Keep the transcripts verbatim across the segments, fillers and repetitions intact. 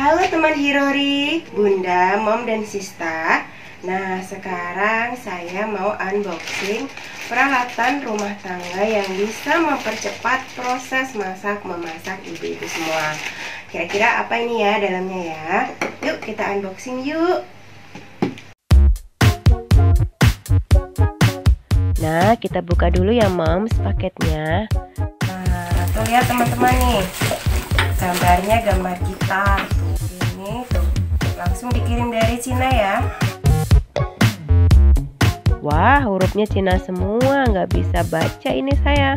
Halo teman Hirori, Bunda, Mom, dan Sista. Nah, sekarang saya mau unboxing peralatan rumah tangga yang bisa mempercepat proses masak-memasak ibu-ibu semua. Kira-kira apa ini ya dalamnya ya? Yuk kita unboxing yuk. Nah, kita buka dulu ya Moms paketnya. Nah, tuh lihat teman-teman nih, gambarnya gambar gitar. Ini tuh langsung dikirim dari Cina ya. Wah, hurufnya Cina semua, nggak bisa baca ini saya.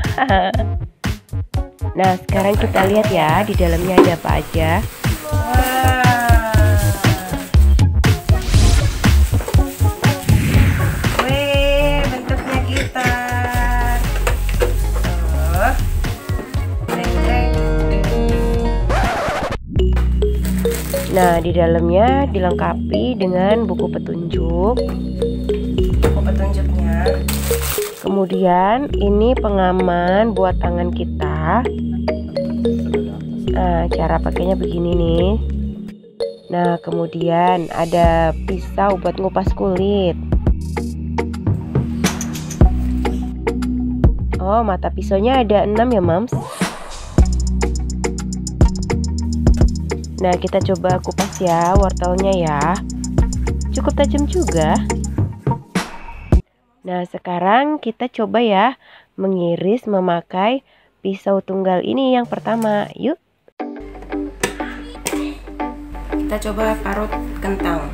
Nah, sekarang kita lihat ya di dalamnya ada apa aja. Wah. Wih, bentuknya gitar. Oh. Nah, di dalamnya dilengkapi dengan buku petunjuk. Buku petunjuknya. Kemudian ini pengaman buat tangan kita. Nah, cara pakainya begini nih. Nah, kemudian ada pisau buat ngupas kulit. Oh, mata pisaunya ada enam ya, Mams. Nah, kita coba kupas ya wortelnya ya. Cukup tajam juga. Nah, sekarang kita coba ya mengiris memakai pisau tunggal ini yang pertama. Yuk. Kita coba parut kentang.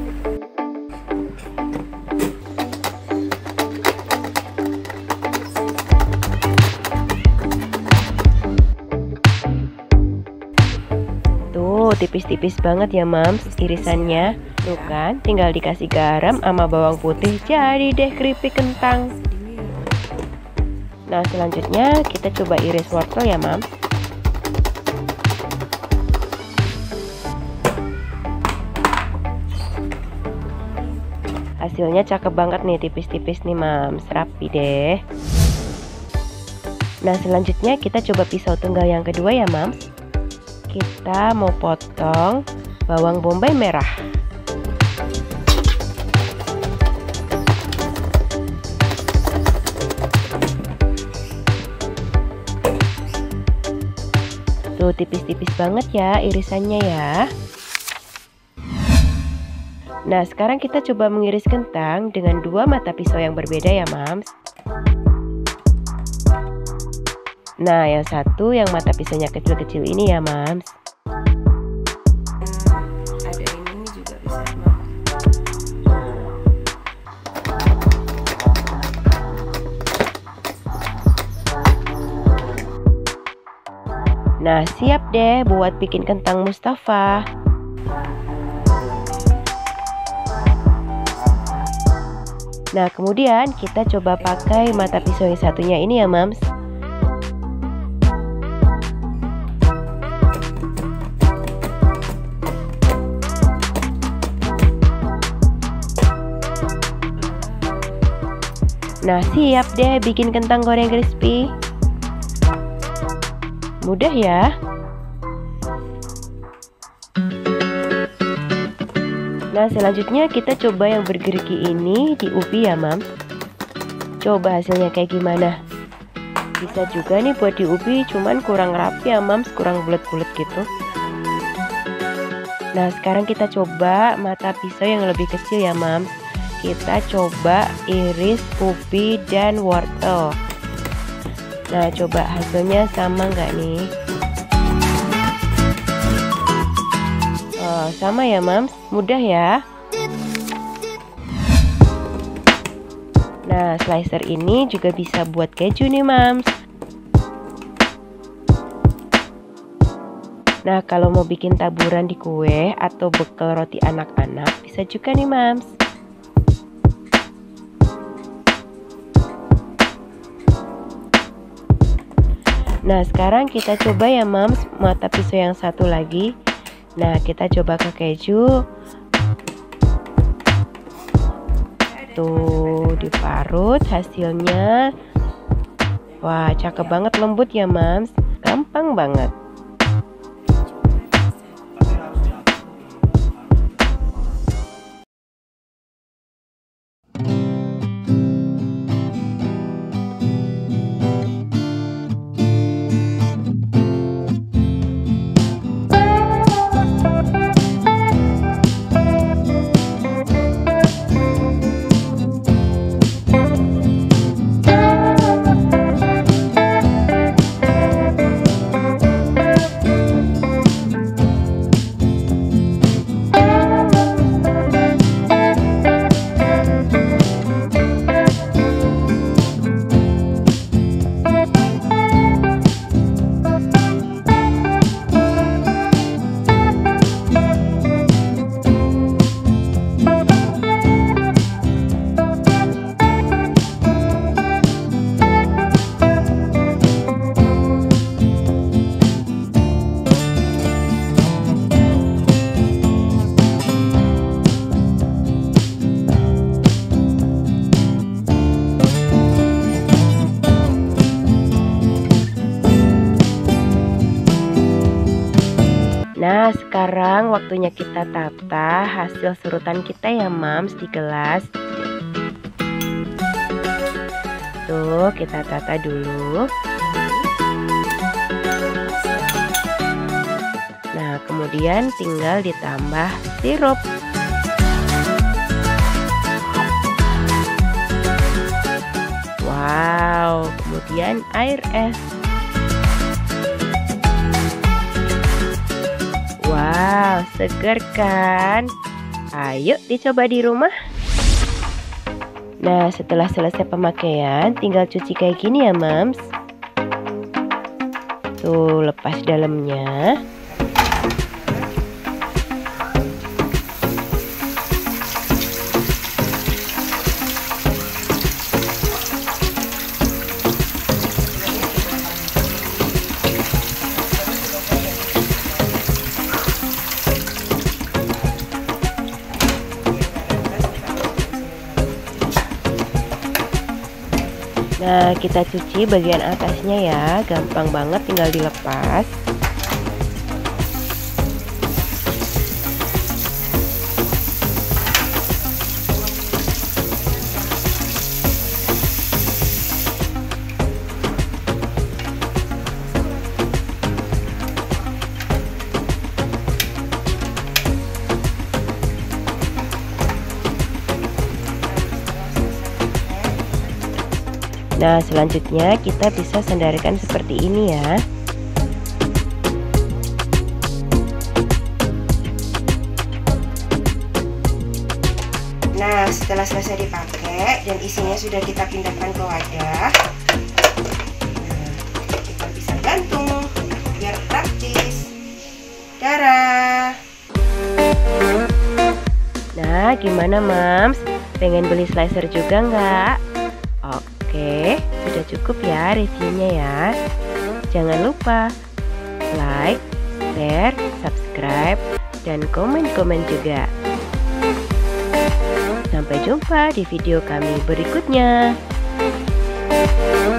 Tuh, tipis-tipis banget ya Mams irisannya. Tuh kan, tinggal dikasih garam sama bawang putih, jadi deh keripik kentang. Nah, selanjutnya kita coba iris wortel ya Mams. Hasilnya cakep banget nih, tipis-tipis nih Mams, rapi deh. Nah, selanjutnya kita coba pisau tunggal yang kedua ya Mams. Kita mau potong bawang bombay merah. Tuh, tipis-tipis banget ya irisannya ya. Nah, sekarang kita coba mengiris kentang dengan dua mata pisau yang berbeda ya Mams. Nah, yang satu yang mata pisaunya kecil-kecil ini ya Mams. Ada ini juga bisa Mams. Nah, siap deh buat bikin kentang Mustafa. Nah, kemudian kita coba pakai mata pisau yang satunya ini ya Mams. Nah, siap deh bikin kentang goreng crispy. Mudah ya. Nah, selanjutnya kita coba yang bergerigi ini di ubi ya Mams. Coba hasilnya kayak gimana. Bisa juga nih buat di ubi, cuman kurang rapi ya Mams, kurang bulat-bulat gitu. Nah, sekarang kita coba mata pisau yang lebih kecil ya Mams. Kita coba iris ubi dan wortel. Nah, coba hasilnya sama nggak nih? Oh, sama ya Mams, mudah ya. Nah, slicer ini juga bisa buat keju nih Mams. Nah, kalau mau bikin taburan di kue atau bekal roti anak-anak bisa juga nih Mams. Nah, sekarang kita coba ya Mams mata pisau yang satu lagi. Nah, kita coba ke keju. Tuh, diparut hasilnya. Wah, cakep banget, lembut ya Mams. Gampang banget. Nah, sekarang waktunya kita tata hasil serutan kita ya Mams di gelas. Tuh, kita tata dulu. Nah, kemudian tinggal ditambah sirup. Wow, kemudian air es. Wow, seger kan? Ayo dicoba di rumah. Nah, setelah selesai pemakaian, tinggal cuci kayak gini ya Mams. Tuh, lepas dalamnya. Nah, kita cuci bagian atasnya ya, gampang banget tinggal dilepas. Nah, selanjutnya kita bisa sandarkan seperti ini ya. Nah, setelah selesai dipakai dan isinya sudah kita pindahkan ke wadah, nah, kita bisa gantung biar praktis. Darah. Nah, gimana Mams? Pengen beli slicer juga nggak? Oke, sudah cukup ya reviewnya ya. Jangan lupa like, share, subscribe, dan komen-komen juga. Sampai jumpa di video kami berikutnya.